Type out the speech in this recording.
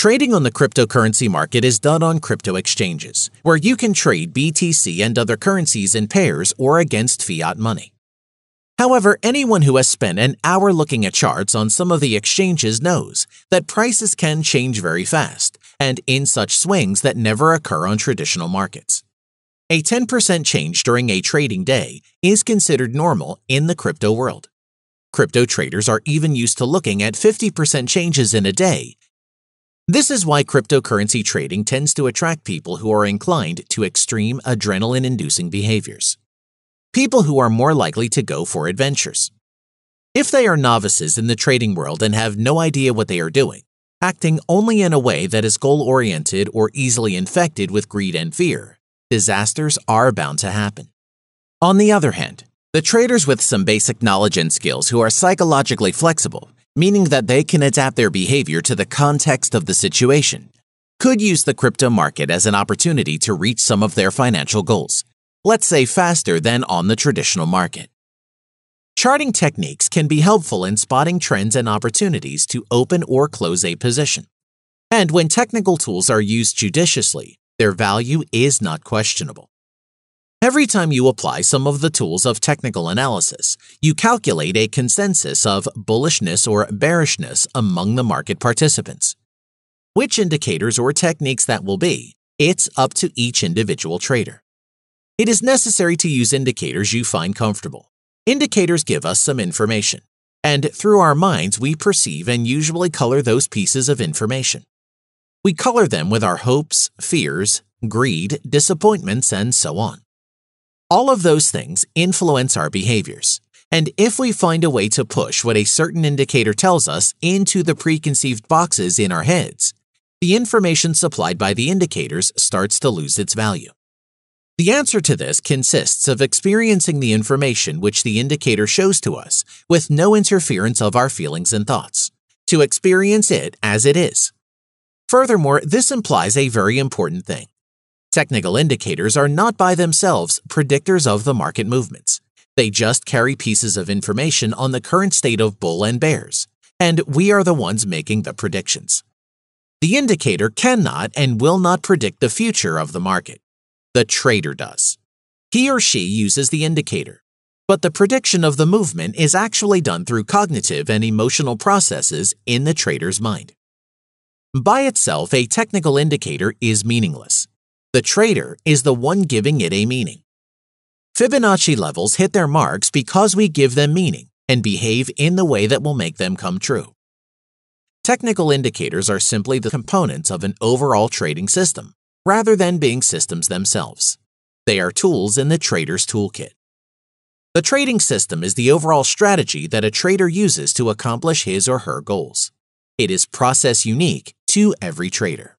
Trading on the cryptocurrency market is done on crypto exchanges, where you can trade BTC and other currencies in pairs or against fiat money. However, anyone who has spent an hour looking at charts on some of the exchanges knows that prices can change very fast and in such swings that never occur on traditional markets. A 10% change during a trading day is considered normal in the crypto world. Crypto traders are even used to looking at 50% changes in a day. This is why cryptocurrency trading tends to attract people who are inclined to extreme adrenaline-inducing behaviors. People who are more likely to go for adventures. If they are novices in the trading world and have no idea what they are doing, acting only in a way that is goal-oriented or easily infected with greed and fear, disasters are bound to happen. On the other hand, the traders with some basic knowledge and skills who are psychologically flexible, meaning that they can adapt their behavior to the context of the situation, could use the crypto market as an opportunity to reach some of their financial goals, let's say faster than on the traditional market. Charting techniques can be helpful in spotting trends and opportunities to open or close a position. And when technical tools are used judiciously, their value is not questionable. Every time you apply some of the tools of technical analysis, you calculate a consensus of bullishness or bearishness among the market participants. Which indicators or techniques that will be, it's up to each individual trader. It is necessary to use indicators you find comfortable. Indicators give us some information, and through our minds we perceive and usually color those pieces of information. We color them with our hopes, fears, greed, disappointments, and so on. All of those things influence our behaviors, and if we find a way to push what a certain indicator tells us into the preconceived boxes in our heads, the information supplied by the indicators starts to lose its value. The answer to this consists of experiencing the information which the indicator shows to us with no interference of our feelings and thoughts, to experience it as it is. Furthermore, this implies a very important thing. Technical indicators are not by themselves predictors of the market movements. They just carry pieces of information on the current state of bull and bears, and we are the ones making the predictions. The indicator cannot and will not predict the future of the market. The trader does. He or she uses the indicator, but the prediction of the movement is actually done through cognitive and emotional processes in the trader's mind. By itself, a technical indicator is meaningless. The trader is the one giving it a meaning. Fibonacci levels hit their marks because we give them meaning and behave in the way that will make them come true. Technical indicators are simply the components of an overall trading system, rather than being systems themselves. They are tools in the trader's toolkit. The trading system is the overall strategy that a trader uses to accomplish his or her goals. It is process unique to every trader.